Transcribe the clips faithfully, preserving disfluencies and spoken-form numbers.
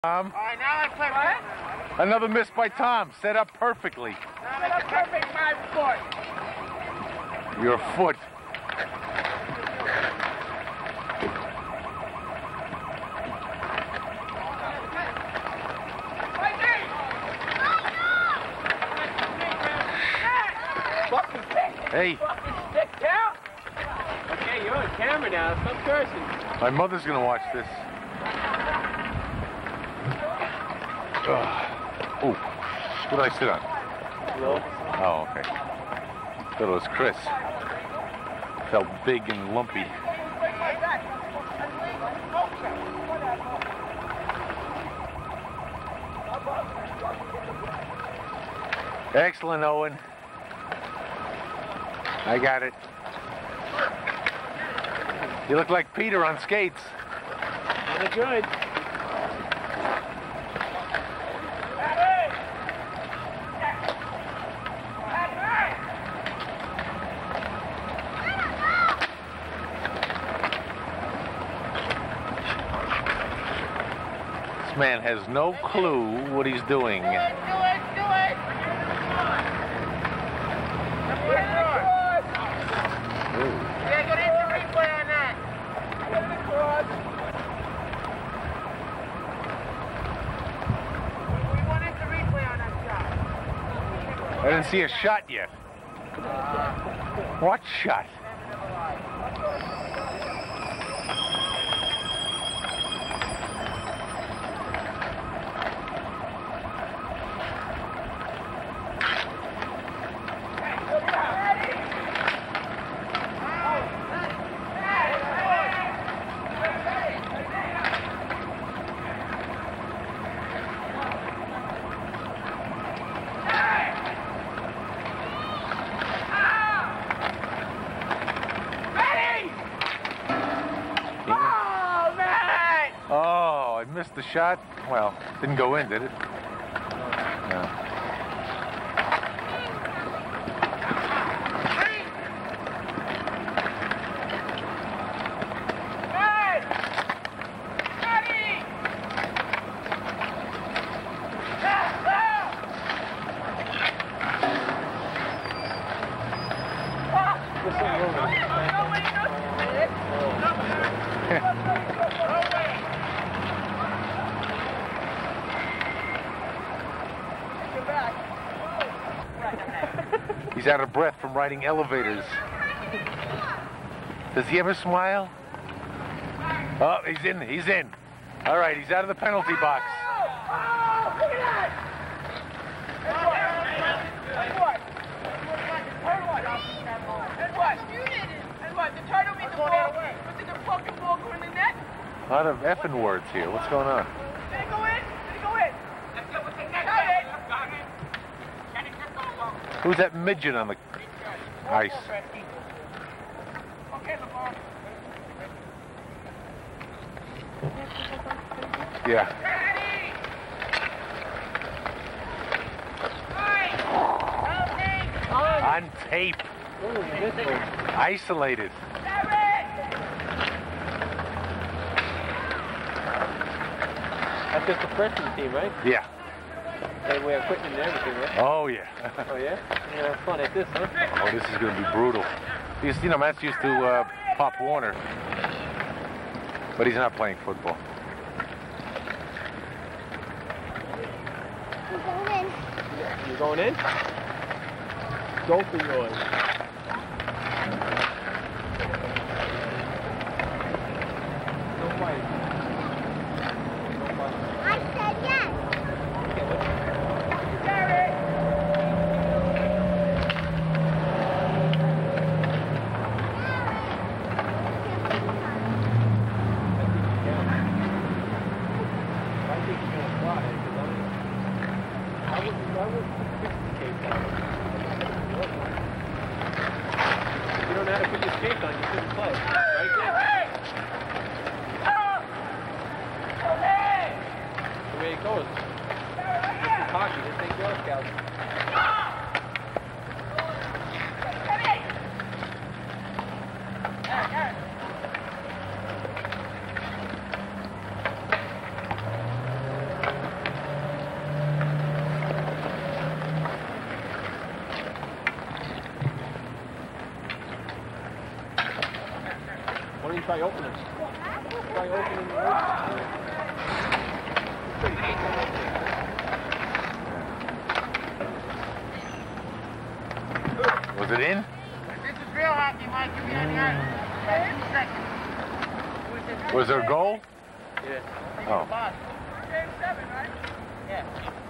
Tom. All right, now I play what? Another miss by Tom. Set up perfectly. Now that's a perfect my foot. Your foot. Hey. Fucking stick down. Okay, you're on camera now. Stop cursing. My mother's gonna watch this. Ugh. Oh, what did I sit on? Hello? Oh, okay. Thought it was Chris. Felt big and lumpy. Excellent, Owen. I got it. You look like Peter on skates. Not good. This man has no clue what he's doing. Do it, do it, do it. Yeah, go into replay on that. We want into replay on that shot. I didn't see a shot yet. What shot? Missed the shot. Well, didn't go in, did it? No. He's out of breath from riding elevators. Does he ever smile? Oh, he's in, he's in. All right, he's out of the penalty box. Oh, look at that! And what? And what? And what? And what? The turtle means the ball. But did the fucking ball go in the net? A lot of effing words here. What's going on? Did it go in? Did it go in? Let's go with the net. Who's that midget on the ice? Yeah. On tape. Isolated. That's just the freshman team, right? Yeah. They wear equipment and everything, right? Oh, yeah. Oh, yeah? Yeah, fun at this, huh? Oh, this is going to be brutal. Because, you know, Matt's used to uh, Pop Warner. But he's not playing football. We're going in. You going in? Go for yours. Don't fight. Don't fight. I said yes. Okay, let's You don't know how to put your skates on, you shouldn't play. Right there. The way it goes. This is hockey, this ain't Girl Scouts. Try opening. Try opening the Was it in? This is real hockey, Mike. You'll be on the ice. About two seconds. Was there a goal? Yeah. Oh. Game seven, right? Yeah.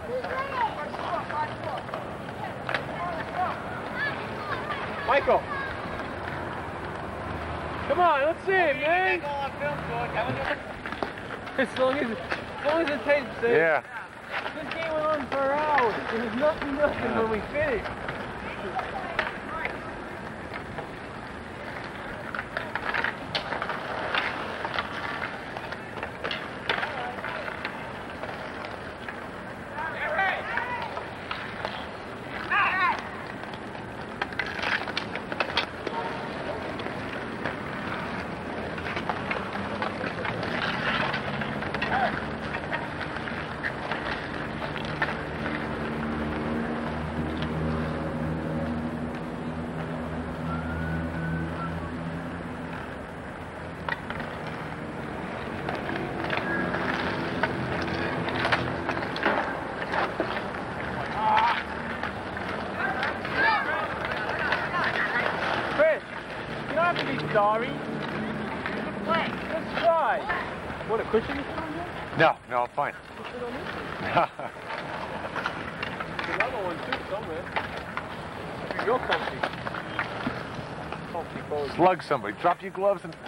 Michael. Come on, let's see it, man. As long as, as long as it takes. Yeah. This game went on for hours. It was nothing, nothing when we finished. Sorry. Let's try. What, a cushion? No, no, I'm fine. Another one too somewhere. You're comfy. Comfy boy. Slug somebody. Drop your gloves and...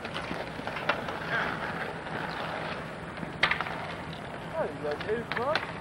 Oh, you got two, huh?